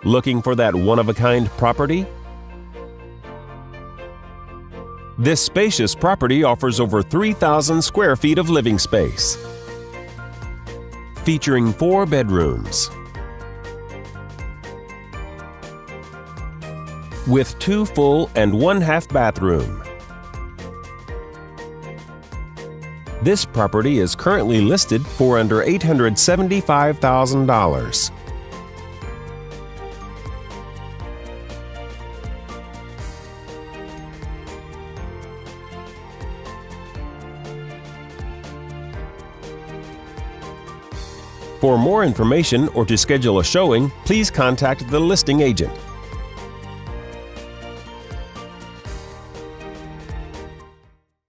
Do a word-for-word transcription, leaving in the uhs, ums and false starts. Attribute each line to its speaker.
Speaker 1: Looking for that one-of-a-kind property? This spacious property offers over three thousand square feet of living space, featuring four bedrooms with two full and one half bathroom. This property is currently listed for under eight hundred seventy-five thousand dollars. For more information or to schedule a showing, please contact the listing agent.